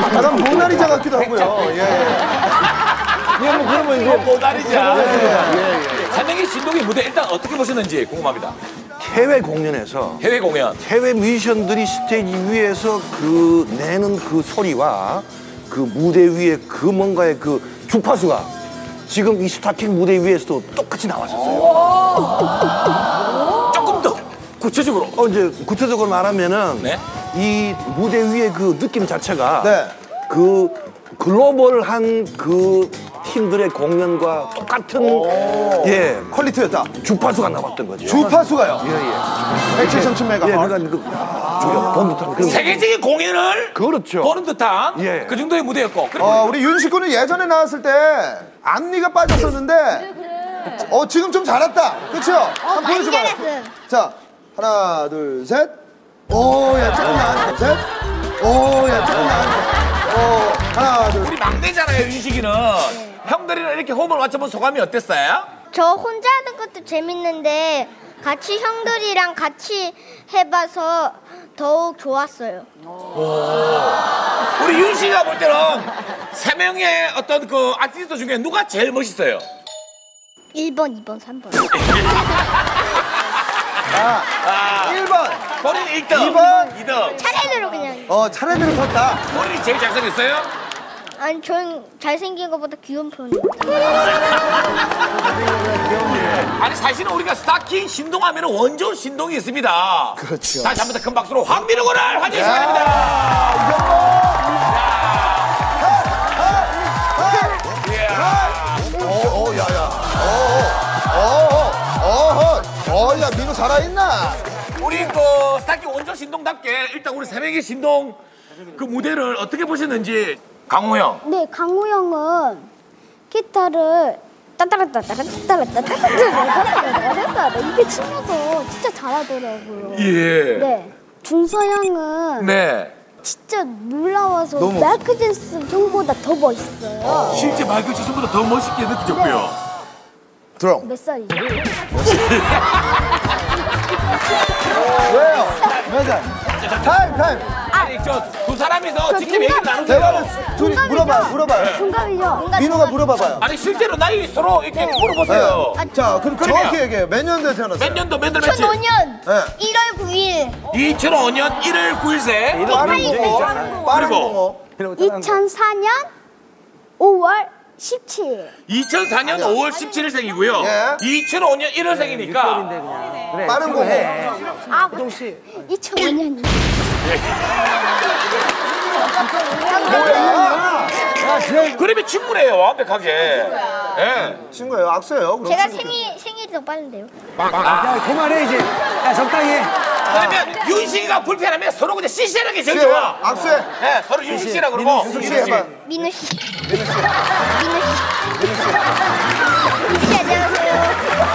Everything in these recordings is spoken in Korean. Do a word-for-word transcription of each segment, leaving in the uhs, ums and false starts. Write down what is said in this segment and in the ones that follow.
약간 모나리자 같기도 하고요. 예. 예, 뭐 그러면 이제 모나리자. 예, 예. 삼행의 신동이 무대 일단 어떻게 보셨는지 궁금합니다. 해외 공연에서 해외 공연. 해외 뮤지션들이 스테이지 위에서 그 내는 그 소리와 그 무대 위에 그 뭔가의 그 주파수가 지금 이 스타킹 무대 위에서도 똑같이 나왔었어요. 조금 더 구체적으로. 어, 이제 구체적으로 말하면은 네? 이 무대 위의 그 느낌 자체가 네. 그 글로벌한 그 팀들의 공연과 똑같은 예 퀄리티였다. 주파수가 나왔던 거죠. 주파수가요. 예예. 백칠점 칠 메가. 예, 그러니까 그 저기 본 듯한 그런. 세계적인 공연을 그렇죠. 보는 듯한 예. 그 정도의 무대였고. 그리고 어, 우리 윤식 군은 예전에 나왔을 때 앞니가 빠졌었는데 어 지금 좀 자랐다. 그렇죠? 한번 많이 보여줘봐요. 잘했어요. 자, 하나, 둘, 셋. 오, 야, 조금 나왔네. 셋. 오, 야, 조금 나왔네. 오, 하나, 둘. 우리 막내잖아요, 윤식이는. 형들이랑 이렇게 호흡을 맞춰본 소감이 어땠어요? 저 혼자 하는 것도 재밌는데 같이 형들이랑 같이 해봐서 더욱 좋았어요. 우리 윤식이가 볼 때는 세 명의 어떤 그 아티스트 중에 누가 제일 멋있어요? 일 번, 이 번, 삼 번. 아, 일 번. 본인 일 등, 이 번. 이 등. 차례대로 그냥. 어, 차례대로 섰다. 본인이 제일 잘생겼어요? 아니, 전 잘생긴 것보다 귀여운 편이에요. 아니 사실은 우리가 스타킹 신동하면 원조 신동이 있습니다. 그렇죠. 다시 한 번 더 큰 박수로 황민호 군을 환영해 시간입니다. 어, 어, 야, 야. 어, 어, 어, 어, 어, 야, 민우 살아있나? 우리 그 스타킹 원조 신동답게 일단 우리 새벽의 신동 그 무대를 어떻게 보셨는지 강호 형. 네, 강호 형은 기타를 따따라따따라따따라따따라따따라따따라 이렇게 치면서 진짜 잘하더라고요. 예. 네, 준서 형은 네. 진짜 놀라워서 너무- 마이클 잭슨 형보다 더 멋있어요. 실제 마이클 잭슨보다 더 멋있게 느껴졌고요. 드럼. 몇 살이죠? 왜요? 몇 살? 타임, 타임. 아니 저 두 사람이서 저 직접 얘기를 동갑- 나누세요. 대화를 둘이 물어봐요, 물어봐요. 동갑이죠? 민우가 물어봐봐요. 아니 실제로 나이 서로 이렇게 물어보세요. 네. 자, 그럼 그러면- 정확히 얘기해요. 몇 년도에 태어났어요? 몇 년도 몇 월 며칠? 이천오 년 네. 일월 구일 이천오 년 일월 구일생. 빠른 공어. 빠른 그리고 공어. 이천사 년 오월 십칠일. 이천사 년 오월 십칠일생이고요. 예. 이천오 년 일월생이니까 빠른 공어. 아, 이천오 년이. 뭐야? 그림이 친구래요 완벽하게. 예. 친구예요. 악수예요. 그럼 제가 친구. 생일 생일이 더 빠른데요. 야, 그만해 이제. 야, 적당히 해. 그러면 윤식이가 불편하면 서로 그냥 시시하게 제일 악수해. 좋아. 악수해. 예, 서로 윤식 씨라 그러고. 윤식 씨 해봐. 민우 씨. 민우 씨. 민우 씨. 민우 씨 안녕하세요.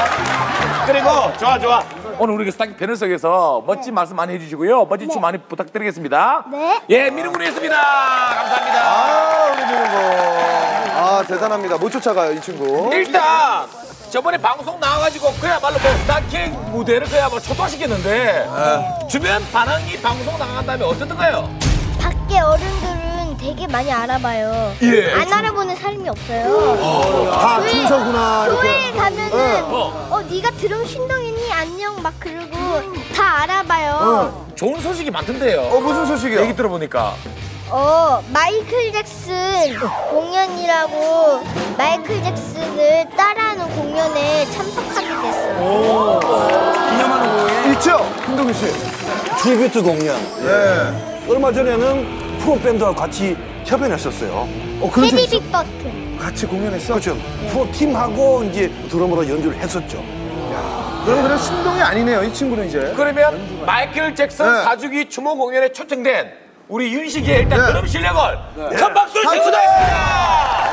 그리고 좋아 좋아. 오늘 우리 스타킹 패널석에서 멋진 말씀 많이 해주시고요. 멋진 춤 많이 부탁드리겠습니다. 네. 예, 민우 군이었습니다. 감사합니다. 아, 우리 민우 군. 아, 대단합니다. 못 쫓아가요, 이 친구. 일단 저번에 방송 나와가지고 그야말로 뭐 스타킹 무대를 그야말로 초토화시켰는데 주변 반응이 방송 나간 다음에 어떻던가요? 밖에 어른들은 되게 많이 알아봐요. 예. 안 알아보는 사람이 없어요. 아, 교회- 준서구나. 이렇게. 교회에 가면은 네. 어. 어 네가 드럼 신동이니 안녕 막 그러고 다 알아봐요. 좋은 소식이 많던데요. 어, 무슨 소식이요? 얘기 들어보니까 어 마이클 잭슨 공연이라고 마이클 잭슨을 따라하는 공연에 참석하게 됐어요. 기념하는 거에. 있죠? 김동규 씨. 트리뷰트 공연. 네. 얼마 전에는 프로 밴드와 같이 협연했었어요. 어, 그런 적 있어? 테디 빅버튼. 같이 공연했어? 그렇죠. 프로 팀하고 이제 드럼으로 연주를 했었죠. 그럼 그냥 신동이 아니네요, 이 친구는 이제. 그러면 마이클 잭슨 네. 사주기 추모 공연에 초청된 우리 윤식이의 일단 네. 드럼 실력을 큰 박수를 박수! 치고 나겠습니다.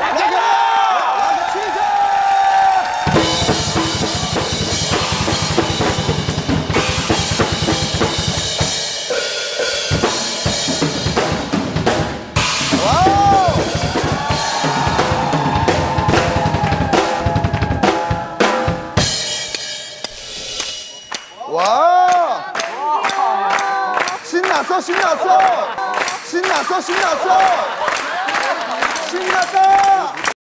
와! 신났어, 신났어! 신났어! 신났어 신났어.